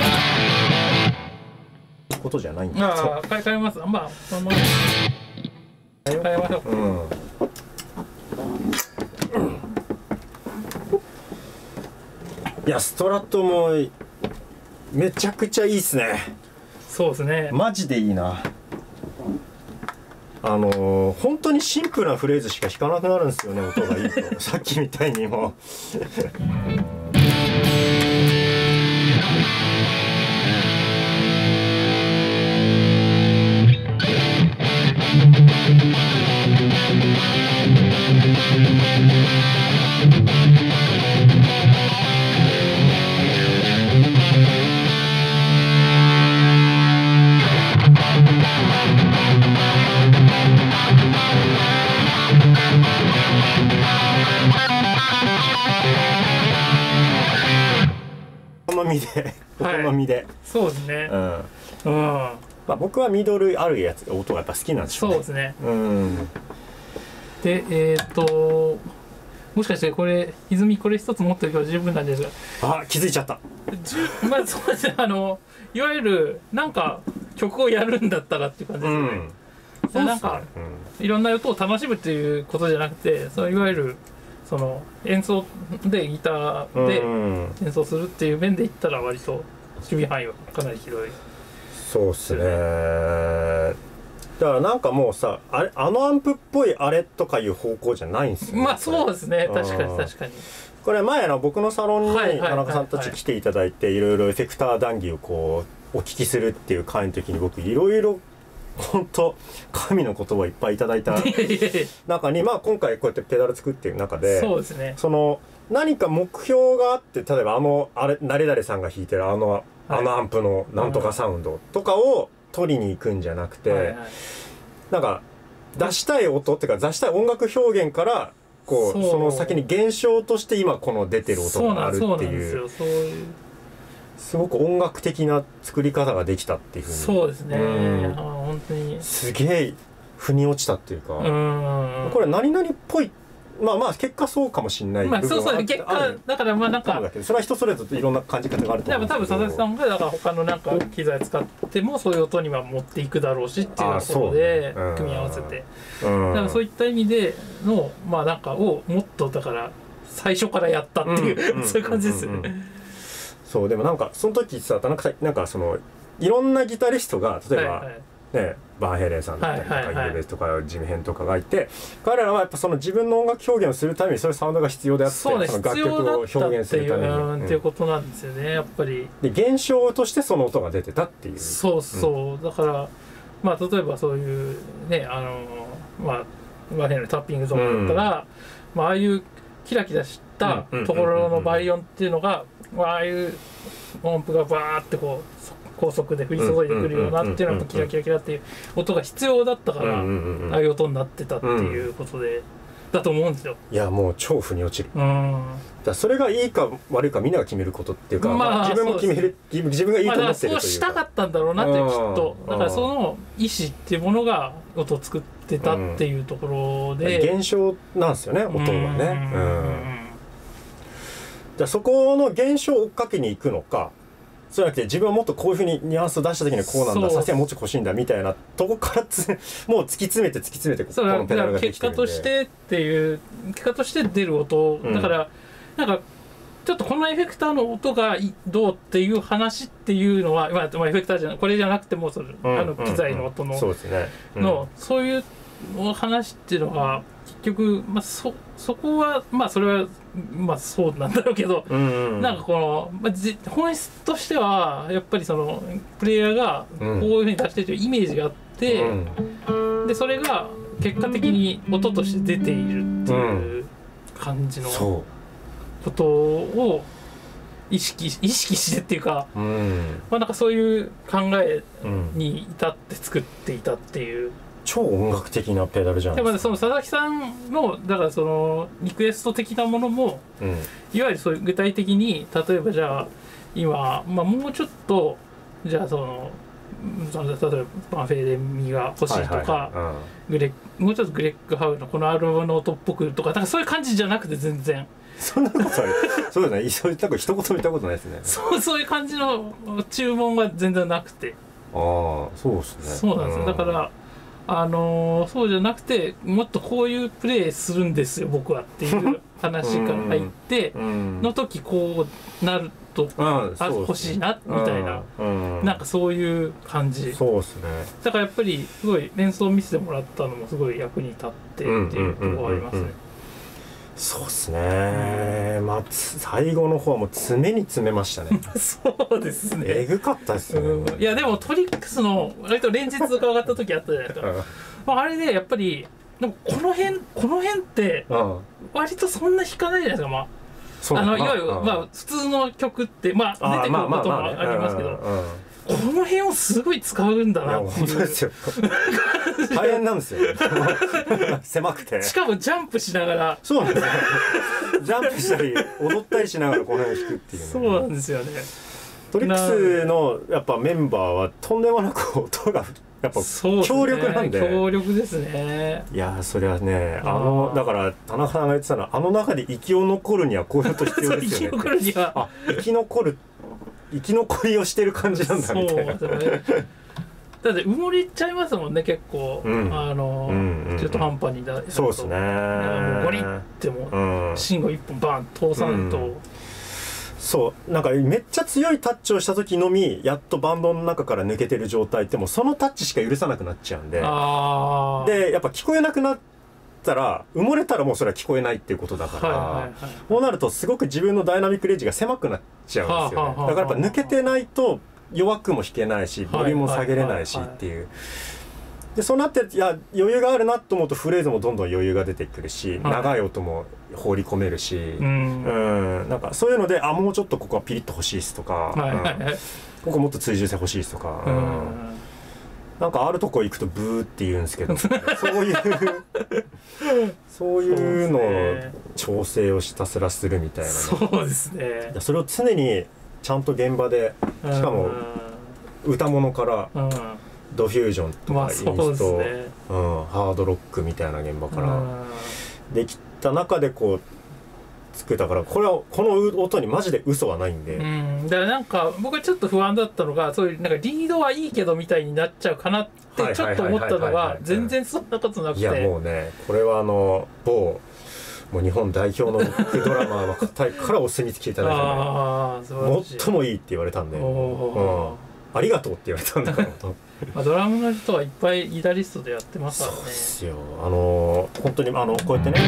[SPEAKER 2] ことじゃないんだけど
[SPEAKER 1] ああ変えますまあそのまま変えましょう、うん
[SPEAKER 2] いやストラットもめちゃくちゃいいっすね。
[SPEAKER 1] そうですね
[SPEAKER 2] マジでいいな。あのー、本当にシンプルなフレーズしか弾かなくなるんですよね音がいいとさっきみたいにもお好みでお好みで、
[SPEAKER 1] はい、そうですねうん、
[SPEAKER 2] うんまあ、僕はミドルあるやつ音がやっぱ好きなんでしょうね。
[SPEAKER 1] そうですねうんでえー、っともしかしてこれ泉これ一つ持ってるけど十分なんです
[SPEAKER 2] があ気づいちゃった
[SPEAKER 1] まあそうですねあのいわゆるなんか曲をやるんだったらっていう感じですよね、うん、そうなんか、うん、いろんな音を楽しむっていうことじゃなくてそのいわゆるその演奏でギターで演奏するっていう面で言ったら割と守備範囲はかなり広い。
[SPEAKER 2] そうっすね。 だからなんかもうさあれあのアンプっぽいあれとかいう方向じゃないんですよね。
[SPEAKER 1] まあそうですね、確かに確かに。
[SPEAKER 2] これ前の僕のサロンに
[SPEAKER 1] はいはいはいはい
[SPEAKER 2] 田中さんたち来ていただいていろいろエフェクター談義をこうお聞きするっていう会の時に僕いろいろ本当神の言葉をいっぱいいただいた中にまあ今回こうやってペダル作ってる中で
[SPEAKER 1] そうですね、
[SPEAKER 2] その何か目標があって例えばあのあれ誰々さんが弾いてるあのあのアンプのなんとかサウンドとかを取りに行くんじゃなくて、はいはい、なんか出したい音っていうか出したい音楽表現からこう そ, その先に現象として今この出てる音があるっていうすごく音楽的な作り方ができたっていうふうに
[SPEAKER 1] そうですね、うん、あ本当に
[SPEAKER 2] すげえ腑に落ちたっていうか、
[SPEAKER 1] うん
[SPEAKER 2] これ何々っぽいまあまあ結果そうかもしれない部分はある、
[SPEAKER 1] まあ、そうそう結果だからまあなんか
[SPEAKER 2] それは人それぞれいろんな感じ方があると思うんですけど、
[SPEAKER 1] 多分佐々木さんがだから他のなんか機材使ってもそういう音には持っていくだろうしっていうところで組み合わせて、だからそういった意味でのまあなんかをもっとだから最初からやったっていう、うん、そういう感じですよね、うんうんうん、
[SPEAKER 2] そうでもなんかその時さ田中さんなんかそのいろんなギタリストが例えば、はいはいね、バンヘイレンさんだったりとか、はいはいはい、ギルベースとかジミヘンとかがいて彼らはやっぱその自分の音楽表現をするためにそういうサウンドが必要であって、
[SPEAKER 1] そうね、
[SPEAKER 2] その楽曲を表現するために、
[SPEAKER 1] うん、っていうことなんですよねやっぱり。
[SPEAKER 2] で現象としてその音が出てたっていう。
[SPEAKER 1] そうそう、うん、だからまあ例えばそういうねあのまあバンヘイレンのタッピングゾーンだったら、うん、まあああいうキラキラしたところのバイオンっていうのが、まあああいう音符がバーってこう高速で降り注いでくるようなっていうのがキラキラキラっていう音が必要だったからああいう音になってたっていうことでだと思うんですよ。
[SPEAKER 2] いやもう超腑に落ちる。
[SPEAKER 1] うん
[SPEAKER 2] だそれがいいか悪いかみんなが決めることっていうか、まあ、自分も決める自分がいいと思ってるというか、
[SPEAKER 1] まあ、そうしたかったんだろうなってきっとだからその意思っていうものが音を作ってたっていうところで、
[SPEAKER 2] うん、現象なんですよね音はね。うんうん、じゃあそこの現象を追っかけに行くのかそうじゃなくて自分はもっとこういうふうにニュアンスを出した時にはこうなんださすがにもうちょい欲しいんだみたいなとこからつもう突き詰めて突き詰めてこのペダルができてるんで、結果としてっていう結果として出る音、うん、だからなんかちょっとこのエフェクターの音がどうっていう話っていうのは、まあ、エフェクターじゃないこれじゃなくてもその、うん、あの機材の音の、 そうですね、うん、
[SPEAKER 1] のそういう話っていうのが結局、まあ、そ, そこはまあそれはまあそうなんだろうけど、うんうん、なんかこの、まあ、本質としてはやっぱりそのプレイヤーがこういうふうに出してるというイメージがあって、うん、でそれが結果的に音として出ているっていう感じのことを意識、意識してっていうか、うん、まあなんかそういう考えに至って作っていたっていう。
[SPEAKER 2] 超音楽的なペダルじゃん。
[SPEAKER 1] でもその佐々木さんのだからそのリクエスト的なものも、うん、いわゆるそういう具体的に例えばじゃあ今、まあ、もうちょっとじゃあそのその例えばバンフェレミが欲しいとか、はいはいはい、グレもうちょっとグレッグ・ハウのこのアルバムの音っぽくとかだからそういう感じじゃなくて全然。
[SPEAKER 2] そんなことあるそうだねそういったこと一言も言ったことないですね。
[SPEAKER 1] そうそういう感じの注文が全然なくて。
[SPEAKER 2] ああそうですね。
[SPEAKER 1] そうなんですよ、だからあのー、そうじゃなくてもっとこういうプレーするんですよ僕はっていう話から入っての時こうなるとあ欲しいなみたいななんかそういう感じ。
[SPEAKER 2] そうですね。
[SPEAKER 1] だからやっぱりすごい連想見せてもらったのもすごい役に立ってっていうところがありますね。
[SPEAKER 2] そうですね、うん、まあ最後の方はもう詰めに詰めましたね
[SPEAKER 1] そうですね
[SPEAKER 2] えぐかったですよね、
[SPEAKER 1] うん、いやでもトリックスの割と連日が上がった時あったじゃないですかまああれでやっぱりでもこの辺この辺って割とそんな弾かないじゃないですか、まああのいわゆるまあ普通の曲ってまあ出てくることもありますけどこの辺をすごい使うんだなっていう。いや本当ですよ
[SPEAKER 2] 大変なんですよ狭くて
[SPEAKER 1] しかもジャンプしながら
[SPEAKER 2] そうなんですよジャンプしたり踊ったりしながらこの辺を弾くっていう、ね、
[SPEAKER 1] そうなんですよね。
[SPEAKER 2] トリックスのやっぱメンバーはとんでもなく音がやっぱ強力なんで、
[SPEAKER 1] ね、強力ですね。
[SPEAKER 2] いやそれはねあのだから田中さんが言ってたのはあの中で生き残るにはこういうこと必要ですよね
[SPEAKER 1] 生き残るには
[SPEAKER 2] あ生き残る生き残りをしてる感じなんだみたいな。そうですね。
[SPEAKER 1] だって埋もれちゃいますもんね結構、うん、あの、うんうん、中途半端にだ
[SPEAKER 2] そうですね。
[SPEAKER 1] もうゴリってもう、うん、芯を一本バン通さんと、うん、
[SPEAKER 2] そうなんかめっちゃ強いタッチをした時のみやっとバンドの中から抜けてる状態ってもうそのタッチしか許さなくなっちゃうんで、
[SPEAKER 1] あ
[SPEAKER 2] でやっぱ聞こえなくなったら埋もれたらもうそれは聞こえないっていうことだから、はいはいはい、こうなるとすごく自分のダイナミックレンジが狭くなっちゃうんですよね。だからやっぱ抜けてないと弱くも弾けないしボリュームも下げれないしっていう。でそうなっていや余裕があるなと思うとフレーズもどんどん余裕が出てくるし、はい、長い音も放り込めるし、うん、うんなんかそういうのであもうちょっとここはピリッと欲しいですとか、はいはいはい、うん、ここもっと追従性欲しいですとか、うん、なんかあるとこ行くとブーって言うんですけどそういうそういうのを調整をひたすらするみたいな、ね、
[SPEAKER 1] そうですね。
[SPEAKER 2] それを常にちゃんと現場でしかも歌物から、うんドフュージョンとかインスト、まあねうん、ハードロックみたいな現場からできた中でこう作ったからこれはこの音にマジで嘘はないんで、
[SPEAKER 1] うん、だからなんか僕はちょっと不安だったのがそういうなんかリードはいいけどみたいになっちゃうかなってちょっと思ったのが全然そんなことなくて、
[SPEAKER 2] いやもうねこれはあの某もう日本代表のロックドラマーの方からお墨付きいただいたので最もいいって言われたんで、うん、ありがとうって言われたんだから
[SPEAKER 1] まあドラムの人はいっぱいギタリストでやってますからね。
[SPEAKER 2] そうですよ。あのー、本当にあのこうやってね。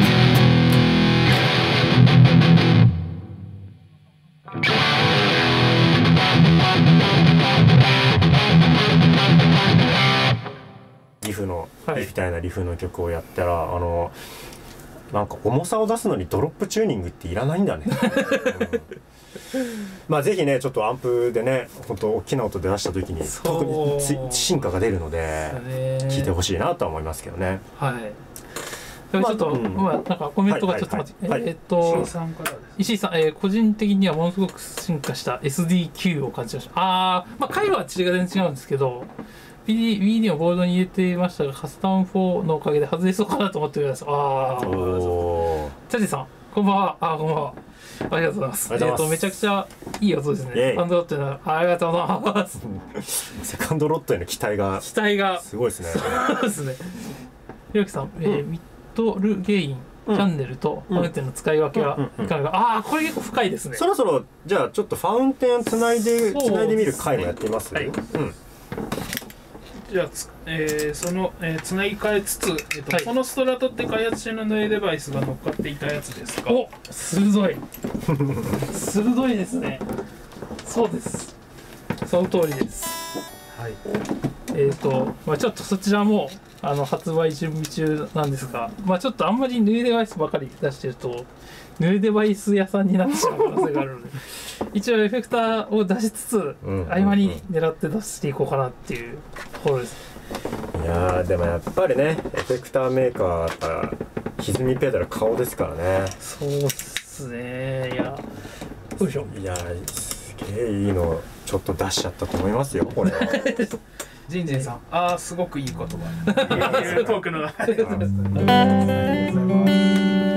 [SPEAKER 2] リフの、はい、リフみたいなリフの曲をやったらあのなんか重さを出すのにドロップチューニングっていらないんだね。うんまあぜひねちょっとアンプでね本当大きな音で出した時に特に進化が出るので聞いてほしいなとは思いますけどね。
[SPEAKER 1] はい。でもちょっと、まあ、うん、まあなんかコメントがちょっと待って、はいはいはい、えー、っと石井さんからです。石井さん、えー、個人的にはものすごく進化した エスディーキュー を感じました。ああ、まあ回路は違う全然違うんですけど、ピーディー ビーディー をボードに入れていましたがカスタムフォーのおかげで外れそうかなと思ってください。ああ、チャジさん、こんばんは。あ、こんばんは。ありがとうございます。えっとめちゃくちゃいい音ですね。セカンドロットへのありがとうございます。
[SPEAKER 2] セカンドロットへの期待が
[SPEAKER 1] 期待が
[SPEAKER 2] すごいですね。
[SPEAKER 1] そうですね。ひろきさん、えー、ミッドルゲインチャンネルとファウンテンの使い分けはいかが、ああこれ結構深いですね。
[SPEAKER 2] そろそろじゃあちょっとファウンテンをつないでつないでみる回もやってみます。はい。うん。
[SPEAKER 3] じゃあつ、えー、その、えー、つなぎ替えつつ、えーとはい、このストラトって開発中のノイデバイスが乗っかっていたやつですか？
[SPEAKER 1] お鋭い鋭いですね。そうです。その通りです。はい。えっ、ー、と、まあちょっとそちらもあの発売準備中なんですが、まあちょっとあんまりヌイデバイスばかり出してるとヌイデバイス屋さんになってしまう可能性があるので一応エフェクターを出しつつ、うん、合間に狙って出していこうかなっていうところです。
[SPEAKER 2] いやーでもやっぱりねエフェクターメーカーは歪みペダル顔ですからね。
[SPEAKER 1] そうっすね。いやよいしょ。
[SPEAKER 2] いやすげえいいのちょっと出しちゃったと思いますよこれは。
[SPEAKER 3] ジンジンさん、ああすごくいい言葉。いいトークの。ありがとうございます。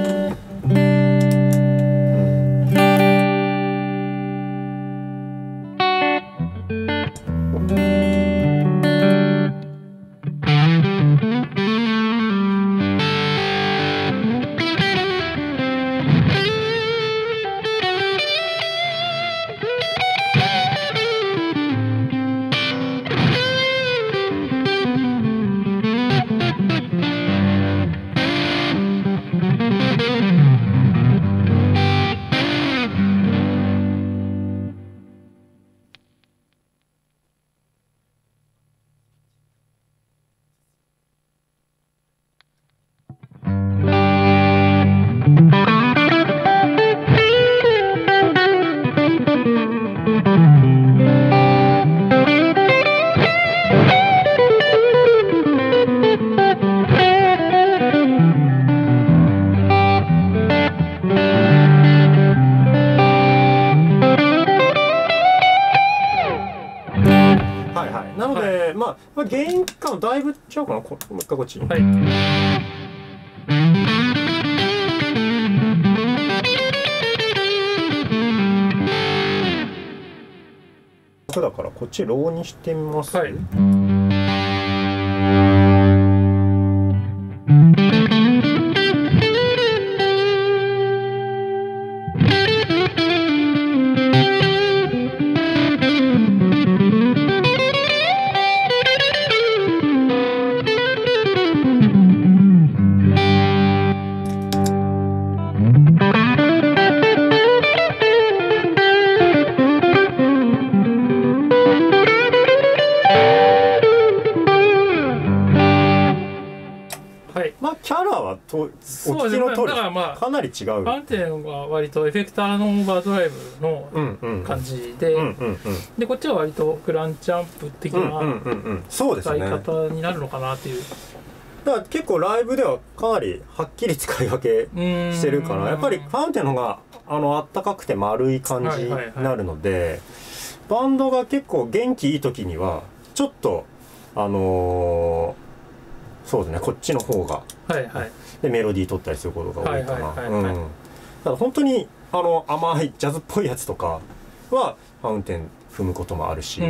[SPEAKER 2] 原因感だいぶ違うかな。こもう一回こっち。はい。だからこっちローにしてみます。はい。
[SPEAKER 1] はい、
[SPEAKER 2] まあキャラはとお聞きの通り、まあ、かなり違う。フ
[SPEAKER 1] ァウンテンは割とエフェクターのオーバードライブの感じで、でこっちは割とクランチアンプ的な使い方になるのかなっていう。
[SPEAKER 2] だから結構ライブではかなりはっきり使い分けしてるかな。やっぱりファウンテンの方があのあったかくて丸い感じになるので、バンドが結構元気いい時にはちょっとあのー、そうですね、こっちの方が、
[SPEAKER 1] はいはい、
[SPEAKER 2] でメロディー取ったりすることが多いかな。だから本当にあの甘いジャズっぽいやつとかはファウンテン踏むこともあるし、うん、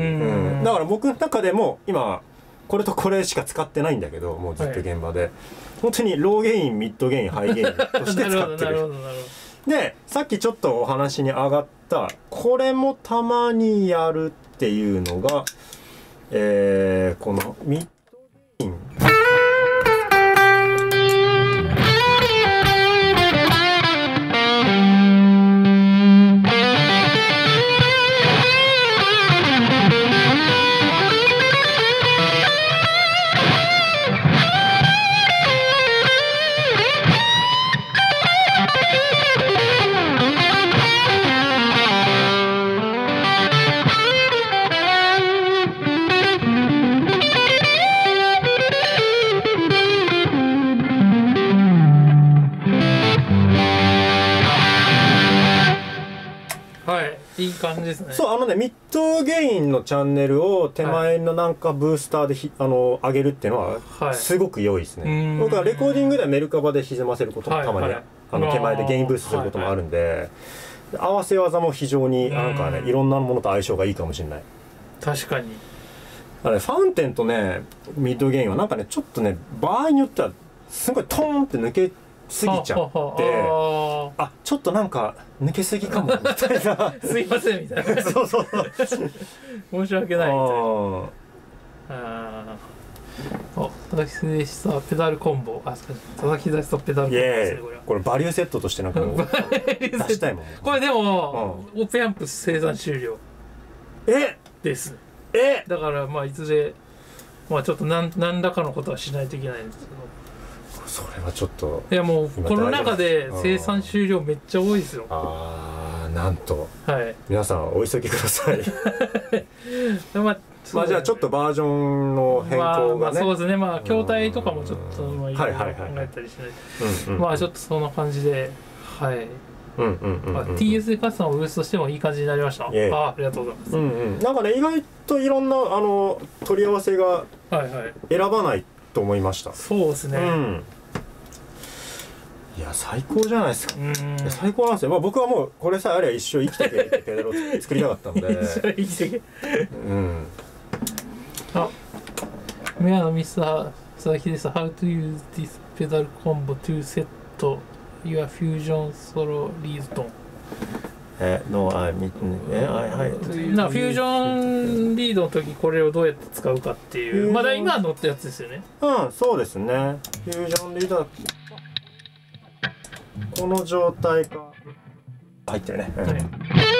[SPEAKER 2] だから僕の中でも今これとこれしか使ってないんだけど、もうずっと現場で、はい、本当にローゲインミッドゲインハイゲインとして使ってる。でさっきちょっとお話に上がったこれもたまにやるっていうのが、えー、このミッドゲイン。
[SPEAKER 1] いい感じですね。
[SPEAKER 2] そう、あのね、ミッドゲインのチャンネルを手前のなんかブースターでひ、はい、あの上げるっていうのはすごく良いですね。はい、僕はレコーディングではメルカバで歪ませることもたまに、はいはい、あの手前でゲインブーストすることもあるんで、はいはい、合わせ技も非常になんかね、いろんなものと相性がいいかもしれない。
[SPEAKER 1] 確かに。
[SPEAKER 2] あれファウンテンとねミッドゲインはなんかねちょっとね場合によってはすごいトーンって抜けすぎちゃって、あちょっとなんか抜けすぎかもみたいな
[SPEAKER 1] すいませんみたいな
[SPEAKER 2] そうそう
[SPEAKER 1] 申し訳ないみたいな。ああお叩き出しとペダルコンボ、あ叩き出しとペダルコンボですね。これ
[SPEAKER 2] これバリューセットとしてなんかもう出したいもん。
[SPEAKER 1] これでも、うん、オペアンプ生産終了
[SPEAKER 2] え
[SPEAKER 1] です
[SPEAKER 2] え
[SPEAKER 1] だからまあいずれまあちょっと何何らかのことはしないといけないんですけど、
[SPEAKER 2] それはちょっと
[SPEAKER 1] いやもうこの中で生産終了めっちゃ多いですよ。
[SPEAKER 2] ああなんと、
[SPEAKER 1] はい、
[SPEAKER 2] 皆さんお急ぎください
[SPEAKER 1] まあ
[SPEAKER 2] まあじゃあちょっとバージョンの変更がね、
[SPEAKER 1] まあ、そうですね、まあ筐体とかもちょっとまあいろいろ考えたりしないと、まあちょっとそんな感じで、はい、ティーエス カスタムをブーストしてもいい感じになりました。あありがとうございます。うんうん、
[SPEAKER 2] なんかね意外といろんなあの取り合わせが選ばないと思いました。
[SPEAKER 1] そうですね、うん、
[SPEAKER 2] いや最高じゃないですか。最高なんですよ。まあ僕はもうこれさえあれば一生生きていけるってペダルを作りたかったので
[SPEAKER 1] 一生生きていけうんあ、メアのミスター佐々木です。 How to use this pedal combo to set your fusion solo lead tone。
[SPEAKER 2] え、のあみえはいはい。
[SPEAKER 1] なフュージョンリードの時これをどうやって使うかっていう、まだ今乗ったやつですよね。
[SPEAKER 2] うん、そうですね。フュージョンリードこの状態か入ってるね。うん、はい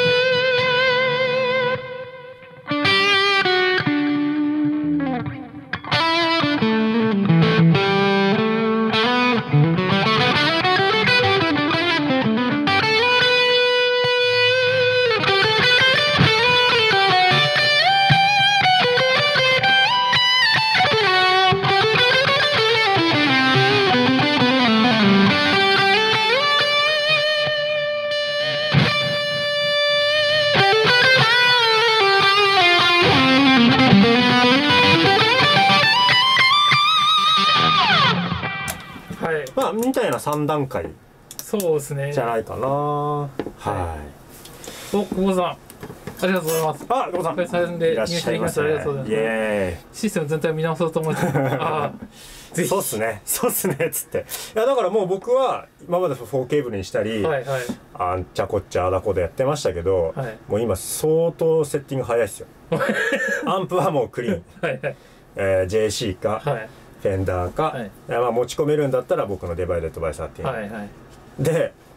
[SPEAKER 2] みたいなさん段階
[SPEAKER 1] そうですね
[SPEAKER 2] じゃないかな。はい。
[SPEAKER 1] お、久保さんありがとうございます。
[SPEAKER 2] あ、久保さん。
[SPEAKER 1] これさんで入社できました。ありがとうございます。イエーイ。システム全体を見直そうと思って。ああ、
[SPEAKER 2] ぜひ。そうっすね。そうっすねっつって。いやだからもう僕は今までフォーケーブルにしたり、はいはい、あんちゃこっちゃあだこでやってましたけど、はい、もう今相当セッティング早いですよ。アンプはもうクリーン。はいはい。えー、ジェーシー か。はい。フェンダーか、はい、まあ持ち込めるんだったら僕のデバイデッドバイサーティーン、はいはい、で、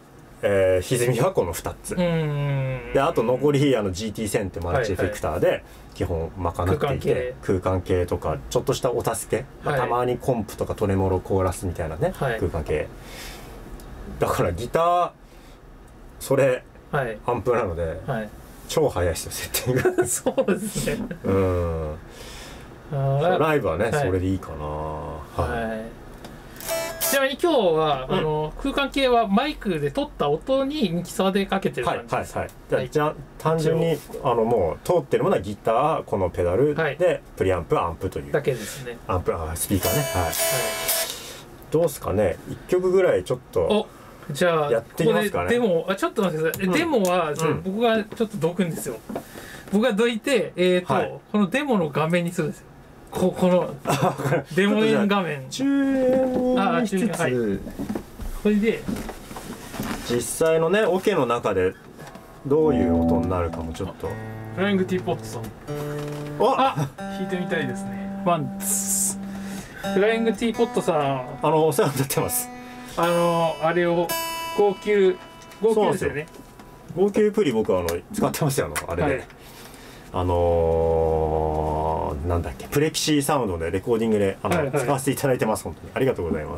[SPEAKER 2] えー、歪みはこのふたつで、あと残りあの ジーティーせん ってマルチエフェクターで基本賄っていて、空間系とかちょっとしたお助け、まあ、たまにコンプとかトレモロコーラスみたいなね、はい、空間系だからギターそれ、はい、アンプなので、はい、超速いですよセッティング
[SPEAKER 1] そうですね
[SPEAKER 2] うんライブはね、はい、それでいいかな。はい、
[SPEAKER 1] はいちなみに今日は、うん、あの空間系はマイクで撮った音にミキサーでかけてる感じです。
[SPEAKER 2] はいはいはい。じゃあ単純にあのもう通ってるものはギターこのペダルで、はい、プリアンプアンプという
[SPEAKER 1] だけですね。
[SPEAKER 2] アンプあスピーカーね。はい。はい、どうすかね。一曲ぐらいちょっと
[SPEAKER 1] じゃあ
[SPEAKER 2] やってみますかね。
[SPEAKER 1] デモあちょっと待ってください。うん、デモは、うん、僕がちょっとどくんですよ。僕がどいてえっ、ー、と、はい、このデモの画面にするんですよ。ここのデモ演画面
[SPEAKER 2] 中円にしつつ、はい、
[SPEAKER 1] これで
[SPEAKER 2] 実際のねオケの中でどういう音になるかもちょっと
[SPEAKER 3] フライングティーポットさんあ弾いてみたいですね。
[SPEAKER 1] ワンツーフライングティーポットさん
[SPEAKER 2] あのお世話になってます。
[SPEAKER 1] あのあれを号泣号泣ですよね。
[SPEAKER 2] 号泣プリ僕はあの使ってますよあのあれで、はい、あのー、なんだっけプレキシーサウンドでレコーディングであの、はいはい、使わせていただいてます。本当にありがとうございます。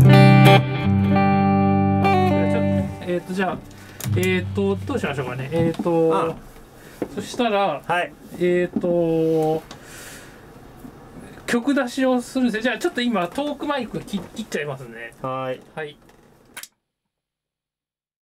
[SPEAKER 1] えっ、ー、とじゃあえっ、ー、とどうしましょうかね。えっ、ー、とそしたら、はい、えっ、と曲出しをするんですよ。じゃあちょっと今トークマイク切っちゃいますね。
[SPEAKER 2] はい。
[SPEAKER 1] はい。